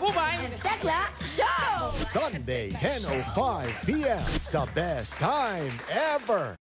Boobay and Tekla Show! Sunday, 10:05 p.m. sa best time ever.